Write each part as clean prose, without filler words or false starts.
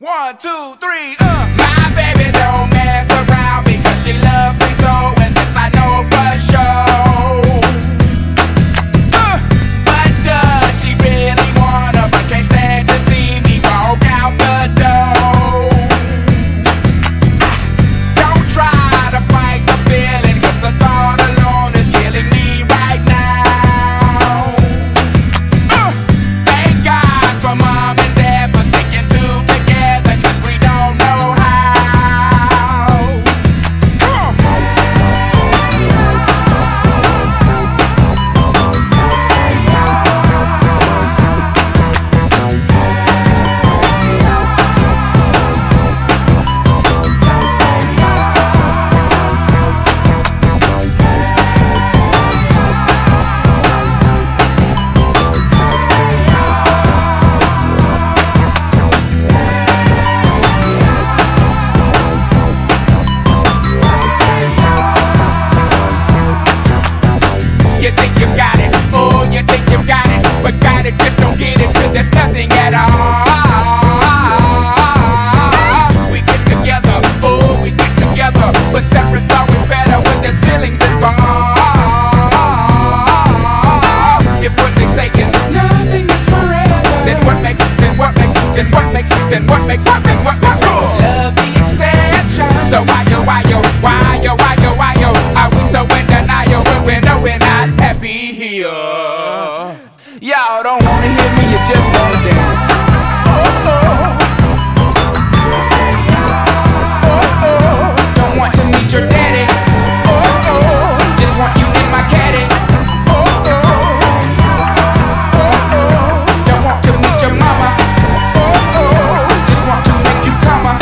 1, 2, 3, My baby don't mess around because she loves me so, and this I know for sure. But does she really wanna, but can't stand to see me walk out the door? Don't try to fight the feeling, cause the thought alone is killing me right now. Thank God for mom and dad for sticking two together, cause we don't know how. You think you got it, oh, you think you got it, but got it, just don't get it, cause there's nothing at all. We get together, oh, we get together, but separate's always better when there's feelings involved. If what they say is nothing is forever, then what makes love the exception? So why are we so in denial when we know we're not happy here? Y'all don't wanna hear me, you just wanna dance. Don't want to meet your daddy. Just want you in my caddy. Don't want to meet your mama. Just want to make you come.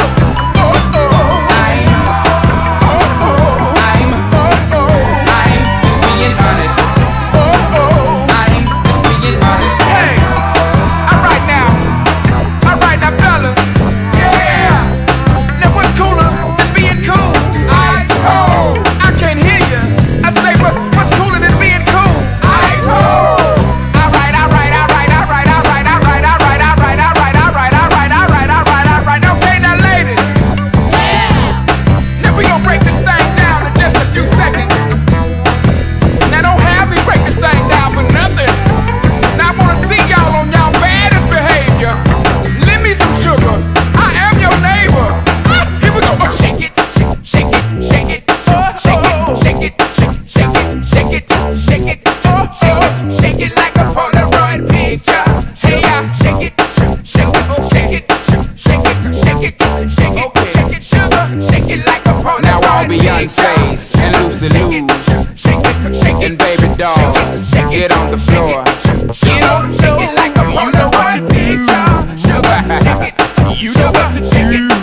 I'm just being honest. I'm just being honest. Hey, alright now, fellas. Yeah, now what's cooler than being cool? Ice cold. I can't hear you. I say what's cooler than being cool? Ice cold. Alright. Okay, now ladies. Now we gon' break this thing down in just a few seconds. Now don't have me break this thing down for nothing. Now I wanna see y'all on y'all baddest behavior. Lend me some sugar. I am your neighbor. Here we go. Shake it, shake it, shake it, shake it, shake it, shake it, shake it, shake it, shake it, shake it like a Polaroid picture. Hey, shake it, shake it, shake it, shake it, shake it, shake it, shake it, sugar, shake it like a Polaroid Now all picture. Beyonce's and Lucy Lou's and Baby Dolls, get on the floor. Get on the floor, shake it like a Polaroid picture. Sugar, shake it, you know what to do.